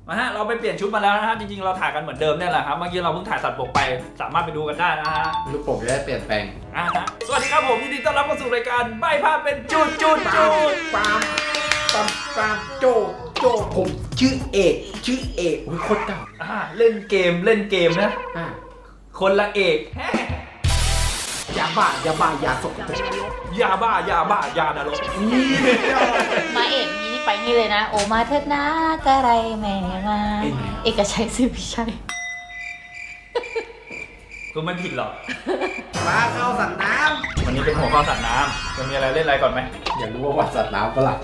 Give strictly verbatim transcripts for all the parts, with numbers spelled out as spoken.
มาฮะเราไปเปลี่ยนชุดมาแล้วนะฮะจริงๆเราถ่ายกันเหมือนเดิมเนี่ยแหละครับเมื่อกี้เราเพิ่งถ่ายสัตว์บกไปสามารถไปดูกันได้นะฮะลูกโป่งจะได้เปลี่ยนแปลงอ่าฮะสวัสดีครับผมยินดีต้อนรับเข้าสู่รายการใบ้ภาพเป็นจุดจุดจุดปามปามปามโจโจผมชื่อเอกชื่อเอกโอ้ยโคตรเก่าอ่าเล่นเกมเล่นเกมนะอ่าคนละเอกยาบ้ายาบ้ายาสกยาบ้ายาบ้ายานรกมาเอกนี้นี่ไปนี่เลยนะโอมาเถิดนะกะไรแม่มาเอกชัยศิวิชัยก็ไม่ผิดหรอกมาเข้าสัตว์น้ำวันนี้เป็นหัวข้อสัตว์น้ำจะมีอะไรเล่นอะไรก่อนไหมอยากรู้ว่าวัดสัตว์น้ำปะล่ะ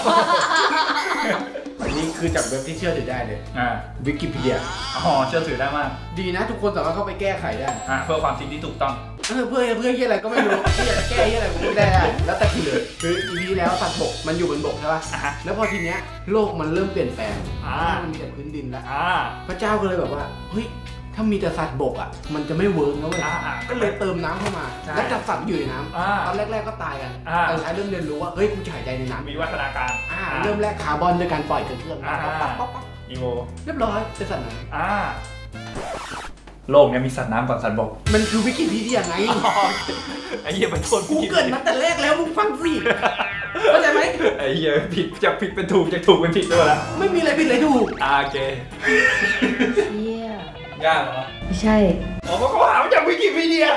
อันนี้คือจากเว็บที่เชื่อถือได้เลยอ่าวิกิพีเดียอ๋อเชื่อถือได้มากดีนะทุกคนสามารถเข้าไปแก้ไขได้อ่าเพื่อความจริงที่ถูกต้องเออเพื่อเพื่อที่อะไรก็ไม่รู้ที่อยากแก้ที่อะไรผมไม่ได้แล้วแต่คือเลยคืออีพีแล้วสัตว์บกมันอยู่บนบกใช่ป่ะแล้วพอทีเนี้ยโลกมันเริ่มเปลี่ยนแปลงมันมีแต่พื้นดินแล้วพระเจ้าก็เลยแบบว่าเฮ้ยถ้ามีแต่สัตว์บกอ่ะมันจะไม่เวิร์กนะเว้ยก็เลยเติมน้ำเข้ามาแล้วจับสัตว์อยู่ในน้ำตอนแรกๆก็ตายกันตอนท้ายเริ่มเรียนรู้ว่าเฮ้ยกูจะหายใจในน้ำมีวัฒนาการเริ่มแลกคาร์บอนด้วยการปล่อยเกลือปั๊บปั๊บปั๊บอีโวเรียบร้อยเป็นสัตว์น้ำโลกเนี่ยมีสัตว์น้ำก่อนสัตว์บกมันคือวิกิพีเดียไงไอ้เหี้ยมันชนกูเกิดมาแต่แรกแล้วมึงฟังสิเข้าใจไหมไอ้เหี้ยผิดจากผิดเป็นถูกจากถูกเป็นผิดด้วยละไม่มีอะไรผิดเลยถูกโอเคเหี้ยยากเหรอไม่ใช่อ๋อเขาหามาจากวิกิพีเดีย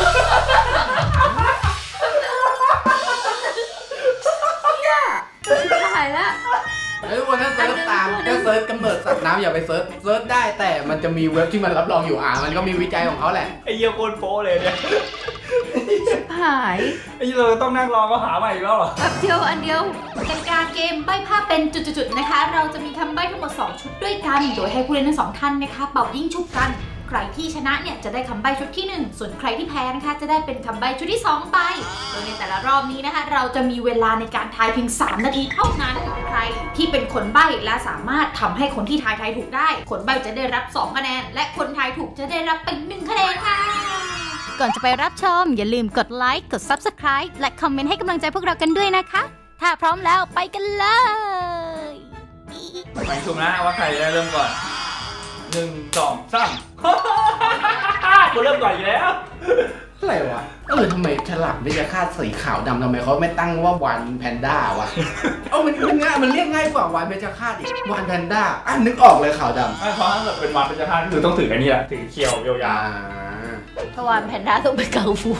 ตายแล้วไอ้ทุกคนถ้าเซิร์ชตามก็เซิร์ชกำเนิดสัตว์น้ำอย่าไปเซิร์ชเซิร์ชได้แต่มันจะมีเว็บที่มันรับรองอยู่อ่ามันก็มีวิจัยของเขาแหละไอ้เหี้ยโคตรโป๊เลยเนี่ยหายไอ้เราต้องนั่งรอก็หาใหม่อีกแล้วเหรอแบบเดียวอันเดียวกติกาเกมใบ้ภาพเป็นจุดๆนะคะเราจะมีคำใบ้ทั้งหมดสองชุดด้วยกันโดยให้ผู้เล่นทั้งสองท่านนะคะเป่ายิ่งชุบกันใครที่ชนะเนี่ยจะได้คำใบ้ชุดที่หนึ่งส่วนใครที่แพ้นะคะจะได้เป็นคำใบ้ชุดที่สองไปโดยในแต่ละรอบนี้นะคะเราจะมีเวลาในการทายเพียงสามนาทีเท่านั้นใครที่เป็นคนใบ้และสามารถทำให้คนที่ทายทายถูกได้คนใบ้จะได้รับสองคะแนนและคนทายถูกจะได้รับไปหนึ่งคะแนนค่ะก่อนจะไปรับชมอย่าลืมกดไลค์กด ซับสไครบ์ และคอมเมนต์ให้กำลังใจพวกเรากันด้วยนะคะถ้าพร้อมแล้วไปกันเลยไปชมนะว่าใครได้เริ่มก่อนหนึ่งสองสามกูเริ่มก่อนอยู่แล้วอะไรวะเออทำไมฉลามเพชฌฆาตสีขาวดำทำไมเขาไม่ตั้งว่าวานแพนด้าวะเอ้ามันมันง่ายมันเรียกง่ายกว่าวานเพชฌฆาตอีกวานแพนด้าอ่ะนึกออกเลยขาวดำเพราะถ้าเกิดเป็นวานเพชฌฆาตคือต้องถืออันนี้แหละถือเขียวยาวๆถ้าวานแพนด้าต้องเป็นเกาฟู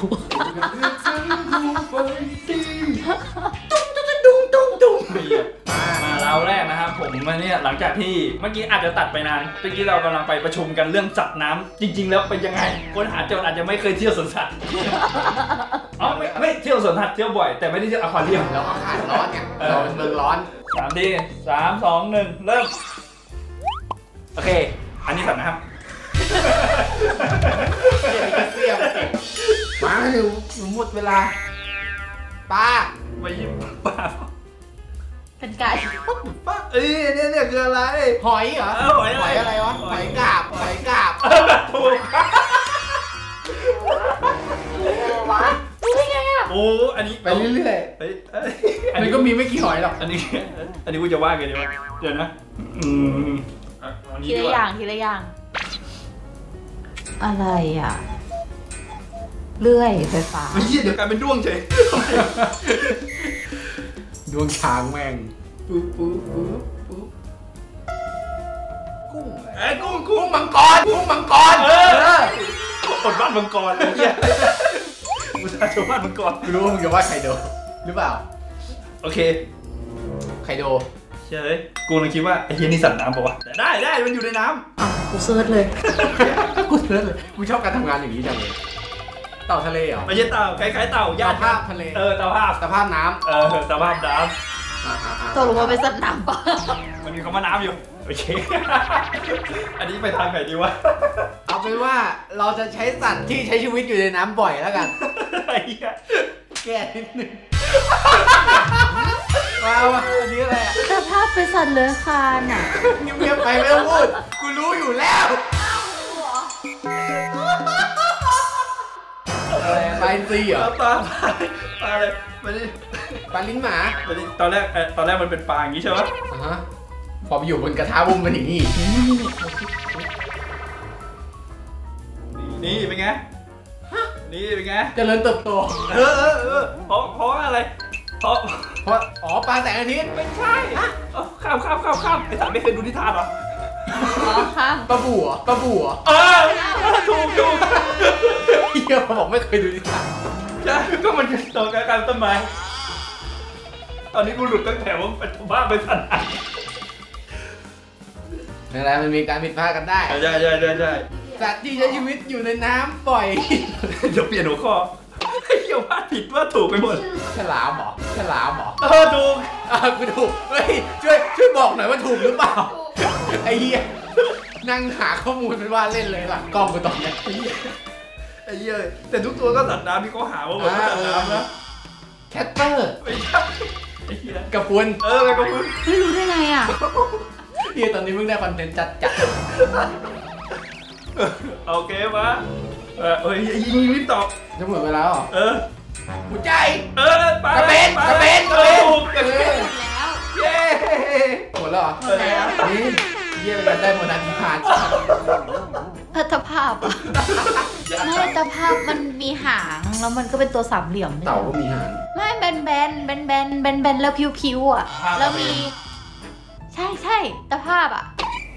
ตุ้งตุ้งตุ้งมาเราแรกนะครับผมมาเนี่ยหลังจากที่เมื่อกี้อาจจะตัดไปนานเมื่อกี้เรากำลังไปประชุมกันเรื่องสัตว์น้ำจริงๆแล้วเป็นยังไงคนหาจนอาจจะไม่เคยเที่ยวสวนสัตว์อ๋อไม่ไม่เที่ยวสวนสัตว์เที่ยวบ่อยแต่ไม่ได้เที่ยวอควาเรียมเราอากาศร้อนไงเราเป็นเมืองร้อนสามทีสามสองหนึ่งเริ่มโอเคอันนี้สัตว์นะครับเสียบมาหนูหมดเวลาปลาไปยิบปลาเป็นไก่ป้าเอ้ยเนี่ยเนี่ยคืออะไรหอยเหรอหอยหอยอะไรวะหอยกาบหอยกาบถูกวะรู้ไงอ่ะโอ้อันนี้ไปเรื่อยๆอันนี้ก็มีไม่กี่หอยหรอกอันนี้อันนี้กูจะว่าไงดีวะเดี๋ยวนะอืมทีละอย่างทีละอย่างอะไรอ่ะเลื่อยไฟฟ้าไม่ใช่เดี๋ยวกลายเป็นด้วงเฉยดวงช้างแม่งปุ๊บปุ๊บปุ๊บปุ๊บกุ้งไอ้กุ้งกุ้งมังกรกุ้งมังกรเอออดบ้านมังกรเลยเนี่ยมุสาชบ้านมังกรรู้มึงจะว่าไคโดหรือเปล่าโอเคไคโดเฉยกูเลยคิดว่าไอ้เฮียนี่สัตว์น้ำป่าวะแต่ได้ได้มันอยู่ในน้ำอ่ะกูเซิร์ชเลยกูเซิร์ชเลยกูชอบการทำงานอย่างนี้จังเลยเต่าทะเลเหรอไม่ใช่เต่าคล้ายๆเต่าย่าภาพทะเลเออเต่าภาพเต่าภาพน้ำเออเต่าภาพน้ำตกลงมาเป็นสัตว์น้ำปะมันมีคำว่าน้ำอยู่โอเคอันนี้ไปทางไหนดีวะเอาเป็นว่าเราจะใช้สัตว์ที่ใช้ชีวิตอยู่ในน้ำบ่อยแล้วกันแก้นิดนึงว้าวอันนี้อะไรอ่ะสภาพเป็นสัตว์เลื้อยคลานอ่ะเงียบๆไปไม่ต้องพูดกูรู้อยู่แล้วปลาอินทรีเหรอปลาปลาอะไรมันนี่ปลาลิ้นหมาตอนแรกตอนแรกมันเป็นปลาอย่างนี้ใช่ไหมอ่าฮะพอไปอยู่บนกระทะบุ้มเป็นอย่างนี้นี่เป็นไงนี่เป็นไงเจริญเติบโตเออเออเออเพราะเพราะอะไรเพราะเพราะอ๋อปลาแสงอาทิตย์ไม่ใช่ข้ามข้ามข้ามข้ามไอ้สามไม่เคยดูนิทานหรออ๋อค่ะปลาบัวปลาบัวเออถูกถูกเฮียบอกไม่เคยดูนิทานใช่ก็มันตรงกับการต้นไม้ตอนนี้กูหลุดตั้งแต่ว่าเป็นบ้าไปทันนั่นแหละมันมีการผิดพลาดกันได้ใช่ใช่ใช่ใช่สัตว์ที่ใช้ชีวิตอยู่ในน้ำปล่อยเดี๋ยวเปลี่ยนหัวข้อให้เกี่ยวพลาดผิดว่าถูกไปหมดฉลามหรอฉลามหรอเออถูกอ่ะกูถูกเฮ้ยช่วยช่วยบอกหน่อยว่าถูกหรือเปล่าไอ้เหี้ยนั่งหาข้อมูลเป็นว่าเล่นเลยหลังกล้องกูตอนนี้ไอ้เหี้ยแต่ทุกตัวก็สัตว์น้ำที่เขาหาว่าหมดสัตว์น้ำนะแคทเตอร์ไม่ใช่ไอ้เหี้ยกระพุนเออกระพุนไม่รู้ได้ไงอ่ะเหี้ยตอนนี้มึงได้คอนเทนต์จัดจัดโอเคปะเออเฮ้ยยิงรีบตอบจะหมดเวลาหรอเออหัวใจเออกระเบนกระเบนกระเบนกระเบนแล้วเย้หมดแล้วเหรอแล้วนี่เยี่ยมเลยได้หมดนันทิพานพัฒภาพไม่ตะภาพมันมีหางแล้วมันก็เป็นตัวสามเหลี่ยมเต่าก็มีหางไม่แบนแบนแบนแบนแบนแบนแล้วผิวๆอ่ะแล้วมีใช่ใช่ตะภาพอ่ะ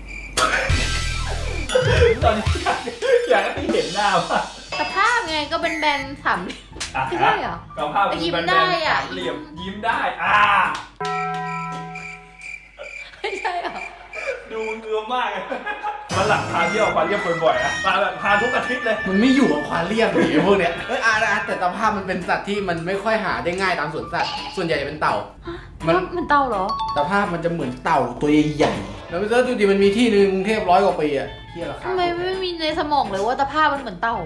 ตอนนี้อยากให้เห็นหน้าว่ะตะภาพไงก็เป็นแบนสามไม่ใช่เหรอตะภาพยิ้มได้อ่ะเหลี่ยมยิ้มได้อ่าไม่ใช่เหรอดูเงือมากมันหลังพาเที่ยวควาเรียมบ่อยๆอ่ะพาแบบพาทุกอาทิตย์เลยมันไม่อยู่กับควาเรียมหรือพวกเนี้ยเอออาร์แต่ตะภาพมันเป็นสัตว์ที่มันไม่ค่อยหาได้ง่ายตามสวนสัตว์ส่วนใหญ่จะเป็นเต่ามันมันเต่าเหรอตะภาพมันจะเหมือนเต่าตัวใหญ่ๆแล้วไปเจอดูดิมันมีที่นึงกรุงเทพร้อยกว่าปีอ่ะที่ราคาทำไมไม่มีในสมองเลยว่าตะภาพมันเหมือนเต่า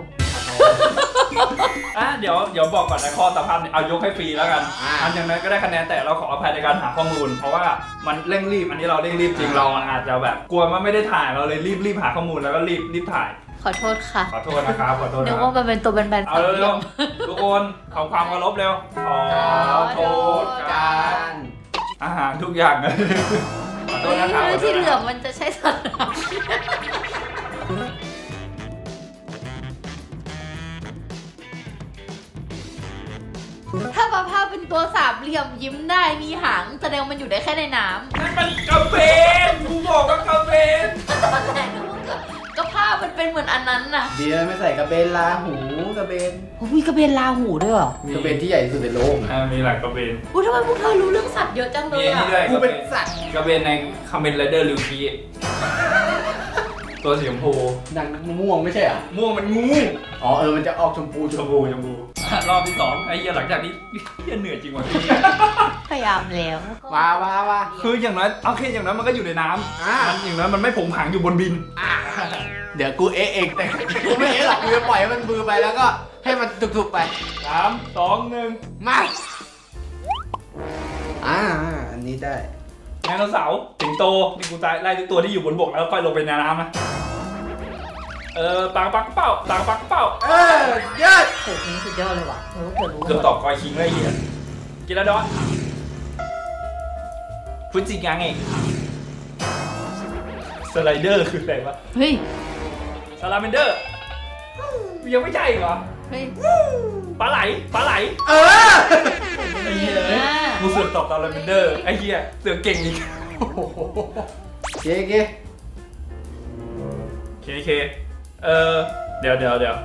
อ่ะเดี๋ยวเดี๋ยวบอกก่อนนะข้อตะภาพเนี่ยเอายกให้ฟรีแล้วกันอันอย่างนั้นก็ได้คะแนนแต่เราขออภัยในการหาข้อมูลเพราะว่ามันเร่งรีบอันนี้เราเร่งรีบจริงเราอาจจะแบบกลัวว่าไม่ได้ถ่ายเราเลยรีบรีบหาข้อมูลแล้วก็รีบรีบถ่ายขอโทษค่ะขอโทษนะครับขอโทษนะนึกว่ามันเป็นตัวแบนๆเอาเร็วทุกคนขอความเคารพเร็วขอโทษกันอาหารทุกอย่างเลยขอโทษนะครับที่เหลือมันจะใช้สัตว์ถ้าปลาภาพเป็นตัวสามเหลี่ยมยิ้มได้มีหางแสดงมันอยู่ได้แค่ในน้ำนั่นมันกระเบนกูบอกว่ากระเบนตอนแรกนึกว่ากระภาพมันเป็นเหมือนอันนั้นน่ะดีนะไม่ใส่กระเบนลาหูกระเบนมีกระเบนลาหูด้วยเหรอกระเบนที่ใหญ่ที่สุดในโลกอ่ามีหลายกระเบนอู้ทำไมพวกเธอรู้เรื่องสัตว์เยอะจังเลยอ่ะกูเป็นสัตว์กระเบนในคาเมนไรเดอร์ลิวคีตัวสีชมพูดังม่วงไม่ใช่เหรอม่วงมันงูอ๋อเออมันจะออกชมพูชมพูชมพูรอบที่สองไอ้เหี้ยหลังจากนี้เหี้ยเหนื่อยจริงว่ะพยายามแล้วว้าวว้าวคืออย่างนั้นโอเคอย่างนั้นมันก็อยู่ในน้ำมันอย่างนั้นมันไม่ผงผางอยู่บนบินเดี๋ยวกูเอะเองแต่กูไม่เอะหรอกกูจะปล่อยให้มันบือไปแล้วก็ให้มันถูกๆไปสามสองหนึ่งมาอ่าอันนี้ได้ไดโนเสาร์สิงโตนี่กูตายไล่ทุกตัวที่อยู่บนบกแล้วค่อยลงไปในน้ำนะเออปางปักเป้าปางปักเป้าเออยอดโอ้โหสุดยอดเลยว่ะเกือบตอบกอยคิงเลยเหี้ยกินแล้วดอนฟุจิงังเองสไลเดอร์คืออะไรวะเฮ้ยซาลาเมนเดอร์ยังไม่ใช่เหรอเฮ้ยปลาไหลปลาไหลเออไอ้เหี้ยกูเสือกตอบซาลาเมนเดอร์ไอ้เหี้ยเสือกเก่งอีกเก๋เก๋เคเคเออเดี๋ยวเดี๋ยวเดี๋ยว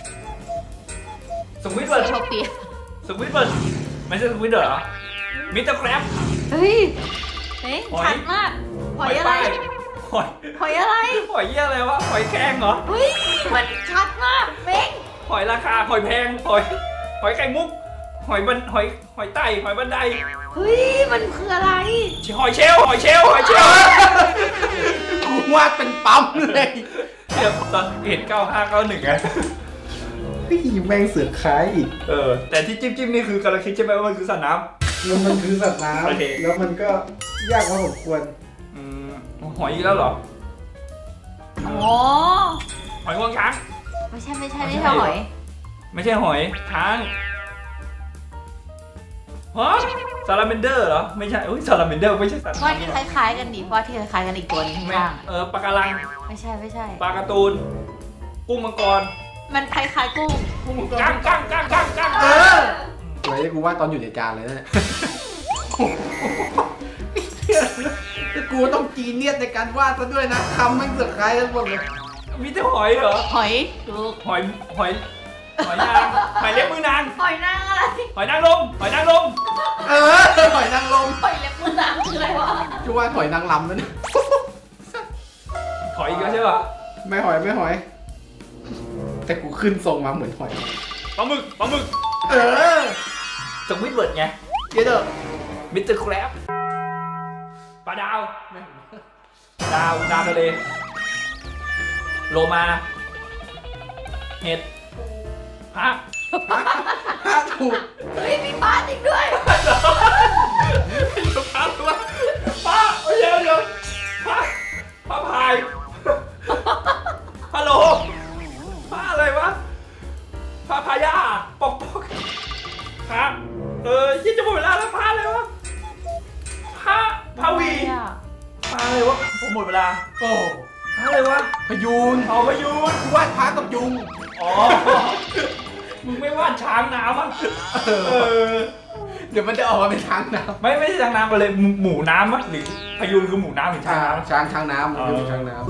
สวิตเบิร์ดสวิตเบิร์ดไม่ใช่สวิตเบิร์ดเหรอมิสเตอร์แครบเฮ้ยเฮ้ยชัดมากหอยอะไรหอยหอยอะไรหอยเยี่ยอะไรวะหอยแครงเหรอเฮ้ยมันชัดมากเม้งหอยราคาหอยแพงหอยหอยไข่มุกหอยบันหอยหอยไต่หอยบันไดเฮ้ยมันคืออะไรหอยเชลหอยเชลหอยเชลกูวาดเป็นปั๊มเลยเดี๋ยวตอนเห็นเก้าห้าเก้าหนึ่งไงพี่แม่งเสือกคล้ายอีกเออแต่ที่จิ้มจิ้มนี่คือกำลังคิดใช่ไหมว่ามันคือสัตว์น้ำแล้วมันคือสัตว์น้ำแล้วมันก็ยากพอสมควรอืมหอยอีกแล้วเหรออ๋อหอยงวงช้างไม่ใช่ไม่ใช่ไม่ใช่หอยไม่ใช่หอยช้างฮะซาลาเมนเดอร์เหรอไม่ใช่อุ้ยซาลาเมนเดอร์ไม่ใช่สัตว์ว่าที่คล้ายๆกันดิว่าที่คล้ายๆกันอีกตัวนึงข้างเออปลาการังไม่ใช่ไม่ใช่ปลาการ์ตูนกุ้งมังกรมันคล้ายๆกุ้งกูมึงกั้งกั้งกั้งกั้งกั้งเออสวยกูว่าตอนอยู่ในการเลยนะกูต้องจีเนียสในการวาดซะด้วยนะคำมันเสือกคล้ายกันหมดเลยมีแต่หอยเหรอหอยถูกหอยหอยหอยนางหอยเล็บมือนางหอยนางอะไรหอยนางรมหอยนางรมเออหอยนางรมหอยเล็บมือนางคืออะไรวะกูว่าหอยนางรำนั่นหอยอีกแล้วใช่ป่ะไม่หอยไม่หอย แต่กูขึ้นทรงมาเหมือนหอยปลาหมึกปลาหมึกเออสวิตเวิร์ดไงเดี๋ยวเด้อมิสเตอร์แครบปลาดาว ดาวดาวทะเลโลมาเห็ดฮะห้าถูกเฮ้ยมีบ้านอีกด้วยอยู่ปลาตัวปลาเดี๋ยวเดี๋ยวปลาปลาพายฮัลโหลปลาอะไรวะปลาพายาปอกปอกครับเออยี่จะหมดเวลาแล้วปลาอะไรวะปลาพาวีปลาอะไรวะผมหมดเวลาโอ้ปลาอะไรวะพยูนเอาพยูนวาดพระกับยุงอ๋อ มึงไม่วาดช้างน้ำอ่ะเอเอออเดี๋ยวมันจะออกมาเป็นช้างน้ไม่ไม่ใช่ช้างน้ำไปเลยหมูหมูน้ำอ่ะหรือพยูนคือหมูน้ำหรือำช้างน้ำช้างช้างน้ำมันคือเออช้างน้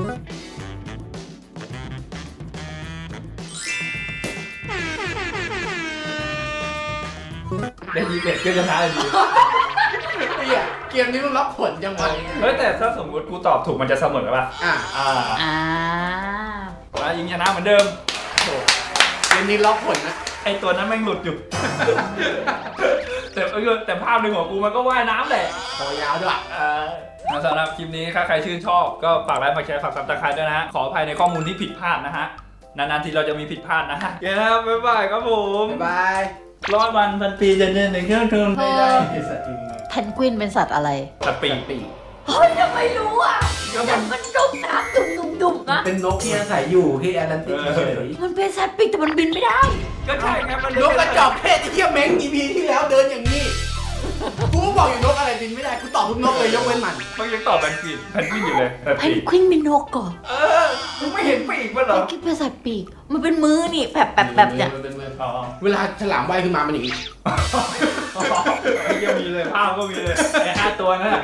ได้ยี่สิบเอ็ดก็ชนะเลยดีำเนี่ยเกมนี้มันรับผลจังวะเฮ้ยแต่ถ้าสมมติกูตอบถูกมันจะเสมอป่ะอ่ะอ่าอ่าแล้วยิงชนะเหมือนเดิมเกมนี้ล็อกผลนะไอตัวนั้นแม่งหลุดอยู่ แต่เออแต่ภาพในหัวกูมันก็ว่ายน้ำแหละคอยาวด้วยเอ่อสำหรับคลิปนี้ถ้าใครชื่นชอบก็ฝากไลค์ฝากแชร์ฝากซับสไครต์ด้วยนะฮะ ขออภัยในข้อมูลที่ผิดพลาดนะฮะ นานๆทีเราจะมีผิดพลาดนะฮะโอเคครับบ๊ายบายครับผมบ๊ายบายร้อยวันพันปีจะเดินในเครื่องทุนไม่ได้ไอ้สัตว์จริงเพนกวินเป็นสัตว์อะไรสัตว์ปีกปีกเฮ้ยทำไมรู้อ่ะแต่มันดุมน้ำดุมดุมดุมนะเป็นนกที่อาศัยอยู่ที่แอตแลนติกเฉยมันเป็นสัตว์ปีกแต่มันบินไม่ได้ก็ใช่ไงมันนกกระจอกเทศไอ้เหี้ยเม้ง อี พี ที่แล้วเดินอย่างนี้ กูก็บอกอยู่นกอะไรบินไม่ได้ กูตอบทุกนกเลยยกเว้นมันมันยังตอบแพนกวินแพนกวินอยู่เลยแต่เพปีนกกวินเป็นนกก่อนเออมึงไม่เห็นปีกมันเหรเพอนกวินเป็นสัตว์ปีก มันเป็นมือนี่แบบแบบแบบเนี่ยมันเป็นมืออ๋อเวลาฉลามว่ายขึ้นมามันอย่างนี้ไอ้ยังมีเลยภาพก็มีเลยไอ้ห้าตัวนั่น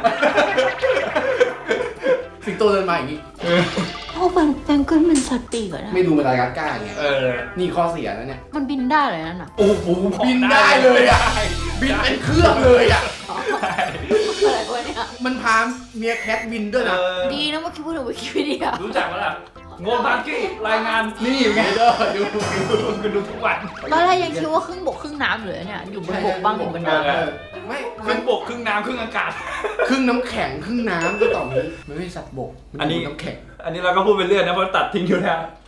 สิงโตเดินมาอย่างนี้เพราะมันเพนกวินเป็นสัตว์ปีกเหรอนะไม่ดูมันรายการกล้าไงเออนี่ข้อเสียนะเนี่ยมันบินได้เลยนั่นน่ะโอ้โหบินได้เลยอะ บินเป็นเครื่องเลยอ่ะอะไรวะเนี่ยมันพาเมียแคทบินด้วยนะดีนะเมื่อกี้พูดถึงวิกิพีเดียรู้จักปะล่ะโงงพังกี้รายงานนี่ไงเด้อดูคือดูทุกวันตอนแรกยังคิดว่าครึ่งบกครึ่งน้ำเหลือเนี่ย อยู่บนบกบ้างอยู่บนน้เออไม่ครึ่งบกครึ่งน้ำครึ่งอากาศครึ่งน้ำแข็งครึ่งน้ำก็ต่อนี้มันไม่ใช่สัตว์บกมัอันนี้ยู่น้ำแข็งอันนี้เราก็พูดไปเรื่อยนะเพราะตัดทิ้งอยู่แล้ว